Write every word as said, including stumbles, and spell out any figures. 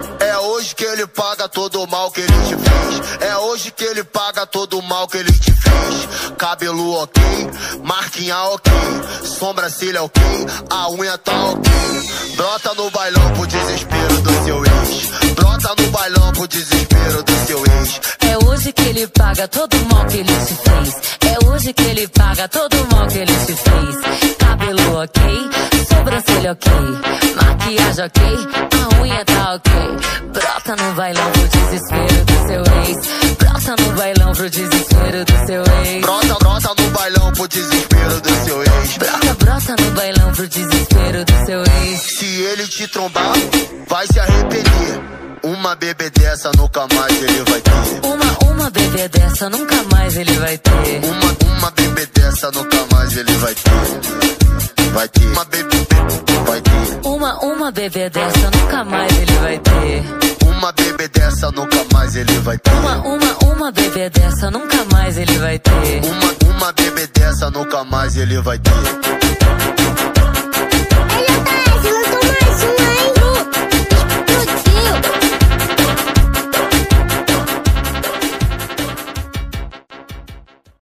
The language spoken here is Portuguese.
É hoje que ele paga todo o mal que ele te fez. É hoje que ele paga todo o mal que ele te fez. Cabelo ok, marquinha ok, sobrancelha ok, a unha tá ok. Brota no bailão pro desespero do seu ex. Brota no bailão pro desespero do seu ex. É hoje que ele paga todo o mal que ele te fez. É hoje que ele paga todo o mal que ele te fez. Cabelo ok, sobrancelha ok, maquiagem ok, a unha tá ok. Brota no bailão pro desespero do seu ex. Brota no bailão pro desespero do seu ex. Brota, brota no bailão pro desespero do seu ex. Brota, brota no bailão pro desespero do seu ex. Se ele te trombar, vai se arrepender. Uma bebê dessa nunca mais ele vai ter. Uma, uma bebê dessa nunca mais ele vai ter. Uma, uma bebê dessa nunca mais ele vai ter. Vai ter. Uma bebê, vai ter. Uma, uma bebê dessa nunca mais ele vai ter. Uma bebê dessa nunca mais ele vai ter. Uma, uma, uma bebê dessa nunca mais ele vai ter. Uma, uma bebê dessa nunca mais ele vai ter.